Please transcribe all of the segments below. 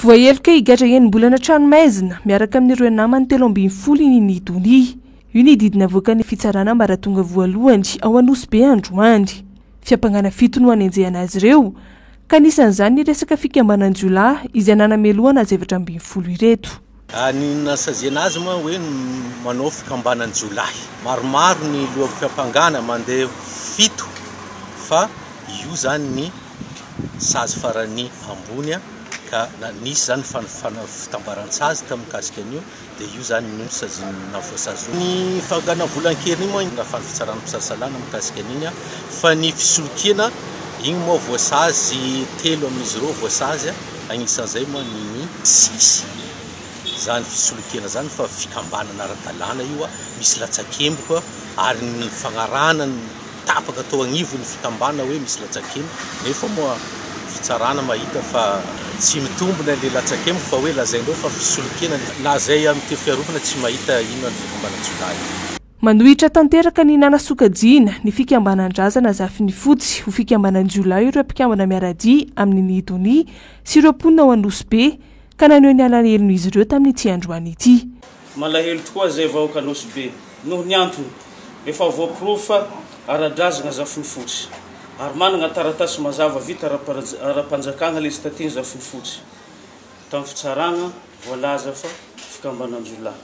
Voaheloka Higadra Enim-Bolana An-Tranomaizina miaraka amin'ireo namany 340 Ninie Doniah. Io ny didina avoaka ny fitsarana mbaratonga voalohany ao Anosy androany. Fiampangana fito no anenjehana azy ireo, ka anisan'izany ny resaka fikambanan-jiolahy izay nanamelohana azy 720 ireto. Ny nasazena azy moa hoe manao fikambanan-jiolahy. Maromaro ny lohako fiampangana mandeha fito fa io zany ny sazy farany ambony ka nisy zany fitambaran-tsazy tamikasika an'io dia io zany no sazina voasazy. Ny fangana volan-kely moa na fitsarana mpisasalana mikasika an'iny fa ny fisolokiana igny moa voasazy telo amin'izy ireo voasazy agnisan'izay moa ny 6 zany fisolokiana zany fa fikambanana ara-dalàna io misy latsakemboka ary ny fagnarana ny tapaka atao agnivo ny fikambana hoe misy latsakemboka nefa moa fitsarana mahita fa tsy mitombona le latsakemboka fa hoe lazaindreo fa fisolokiana na zay amin'ny fiarovana tsy mahita ino ny fikambanan-jiolahy. Manohitra tanteraka ny nanasokajina ny fikambanan-drazana zafiny fotsy ho fikambanan-jiolahy ireo mpikambana miaradia amin'ny Ninie Doniah sy ireo mponina ao Anosy ka naneho ny alahelo izy ireo tamin'ny ity androany ity. Malahelo tokoa zay vahoaka Anosy noho ny antony efa voaprofa ara-drazana zafiny fotsy ary manana taratasy mazava vita ara-panjakana legislative zafiny fotsy tamin'ny fitsarana voalaza fa fikambanan-jiolahy.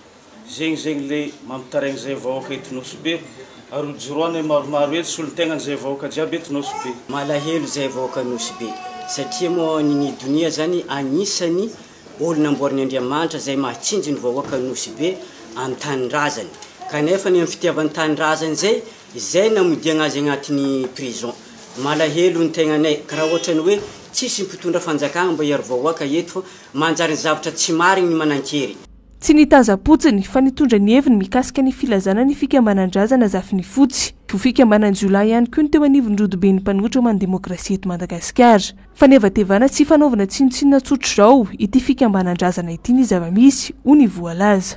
Zegny le mampitaraigny zay vahoaka eto Anosy ary joroana maromaro eto solon-tegnany zay vahoaka jiaby eto Anosy. Malahelo zay vahoaka Anosy satria moa Ninie Doniah zany anisany olona namboariny Andriamanitra zay mahatsinjo ny vahoaka Anosy amin'ny tanindrazany kanefa ny amin'ny fitiavan'ny tanindrazany zay namodia azy agnatin'ny prison. Malahelo ny tegnanay ka raha ohatrany hoe tsisy mpitondra fanjakana mba hiaro vahoaka eto manjary ny zavatra tsy marigny ny manan-kery. Tsy nitaza-potsiny fa nitondra ny heviny mikasika ny filazana ny fikambanan-drazana zafiny fotsy. Ho fikambanan-jiolahy ihany koa ny teo anivon-drodobe ny mpanohitra ho demokrasia eto Madagasikara. Fa nevatevana tsy fanaovana tsinotsinona tsotra zao ity fikambanan-drazana ity ny zava-misy ho ny voalaza.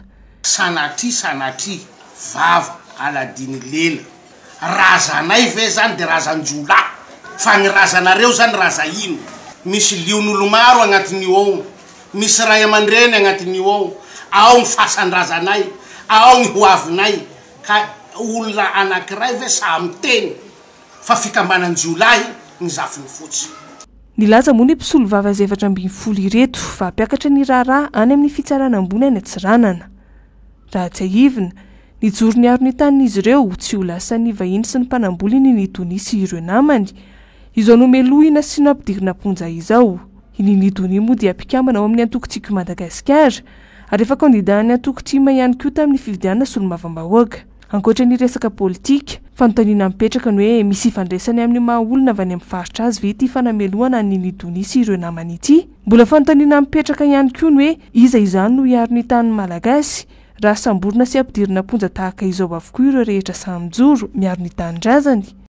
Sanatry vava aladiny lela razanay ve zany dia razan-jiolahy fa ny razanareo zany raza ino. Misy lion'olo maro agnatin'io ao, misy ray aman-dreny agnatin'io ao ny fasan-drazanay, ao ny hoavinay ka olona anankiray ve samy teny fa fikambanan-jiolahy ny zafiny fotsy. Nilaza moa ny mpisolo vava 720 ireto fa hampiakatra ny raharaha any amin'ny fitsarana ambony any Atsiranana. Raha tsy ahivina, nijoro ny aro ny tanin'izy ireo tsy ho lasan'ny vahiny sy ny mpanamboly ny Ninie Doniah sy ireo namany. Izao nomelohina sy nampidirina ponja izao. I Ninie Doniah moa dia mpikambana ao amin'ny antoko-tsiky Madagasikara ary efa kandidany antoko-tsima ihany koa tamin'ny fifidianana solombavam-bahoaka. Ankoatra ny resaka politika, fanontaniana mipetraka ny hoe misy ifandraisany amin'ny maha olona avy any amin'ny faritra azy ve ity fanamelohana ny Ninie Doniah sy ireo namany ity. Mbola fanontaniana mipetraka ihany koa ny hoe iza izany no hiaro ny tanin'ny malagasy raha samborina sy ampidirina ponja tahaka izao avokoa ireo rehetra samy joro miaro ny tanin-drazany.